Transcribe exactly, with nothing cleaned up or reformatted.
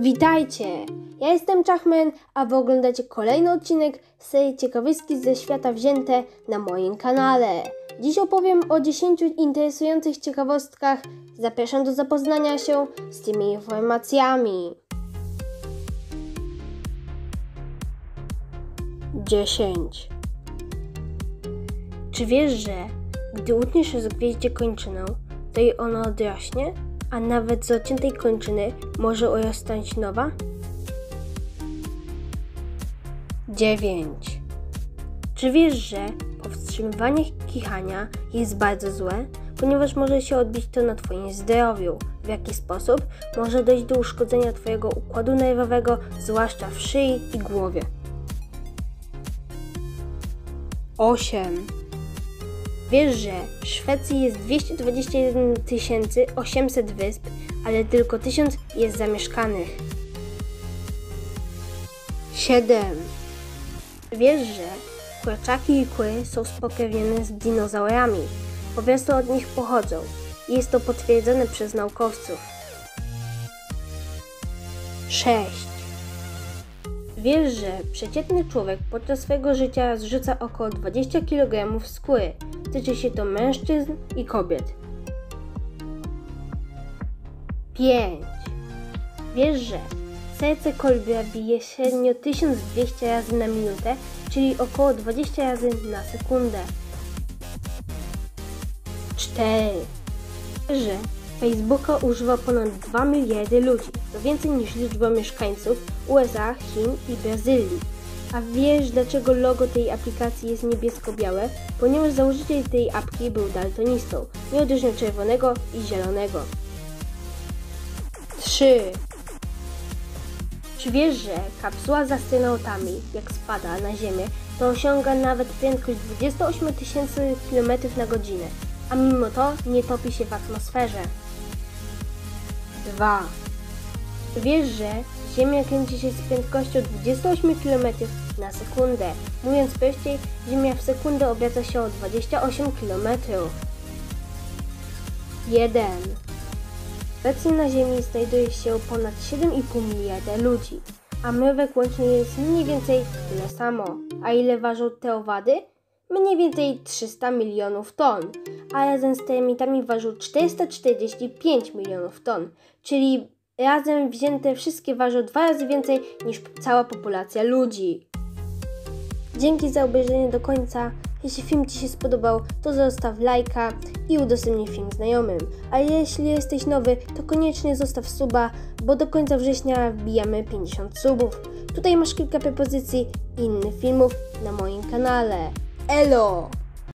Witajcie! Ja jestem Czachmen, a wy oglądacie kolejny odcinek z serii ciekawostki ze świata wzięte na moim kanale. Dziś opowiem o dziesięciu interesujących ciekawostkach. Zapraszam do zapoznania się z tymi informacjami. dziesięć. Czy wiesz, że gdy utniesz z gwieździe kończynę, to i ona odrośnie? A nawet z odciętej kończyny może urosnąć nowa? dziewięć. Czy wiesz, że powstrzymywanie kichania jest bardzo złe, ponieważ może się odbić to na twoim zdrowiu? W jaki sposób? Może dojść do uszkodzenia twojego układu nerwowego, zwłaszcza w szyi i głowie. osiem. Wiesz, że w Szwecji jest dwieście dwadzieścia jeden tysięcy osiemset wysp, ale tylko tysiąc jest zamieszkanych. siedem. Wiesz, że kurczaki i kury są spokrewnione z dinozaurami. Po prostu od nich pochodzą. Jest to potwierdzone przez naukowców. sześć. Wiesz, że przeciętny człowiek podczas swojego życia zrzuca około dwadzieścia kilogramów skóry. Tyczy się to mężczyzn i kobiet. pięć. Wiesz, że serce kolibra bije średnio tysiąc dwieście razy na minutę, czyli około dwadzieścia razy na sekundę. cztery. Wiesz, że Facebooka używa ponad dwa miliardy ludzi. To więcej niż liczba mieszkańców U S A, Chin i Brazylii. A wiesz, dlaczego logo tej aplikacji jest niebiesko-białe? Ponieważ założyciel tej apki był daltonistą. Nie odróżniał czerwonego i zielonego. trzy. Czy wiesz, że kapsuła z astronautami, jak spada na Ziemię, to osiąga nawet prędkość dwadzieścia osiem tysięcy kilometrów na godzinę, a mimo to nie topi się w atmosferze? dwa. Wiesz, że Ziemia kręci się z prędkością dwadzieścia osiem kilometrów na sekundę. Mówiąc prościej, Ziemia w sekundę obraca się o dwadzieścia osiem kilometrów. jeden. Obecnie na Ziemi znajduje się ponad siedem i pół miliarda ludzi, a mrówek łącznie jest mniej więcej tyle samo. A ile ważą te owady? Mniej więcej trzysta milionów ton, a razem z termitami ważą czterysta czterdzieści pięć milionów ton, czyli razem wzięte wszystkie ważą dwa razy więcej niż cała populacja ludzi. Dzięki za obejrzenie do końca. Jeśli film Ci się spodobał, to zostaw lajka i udostępnij film znajomym. A jeśli jesteś nowy, to koniecznie zostaw suba, bo do końca września wbijamy pięćdziesiąt subów. Tutaj masz kilka propozycji innych filmów na moim kanale. Elo!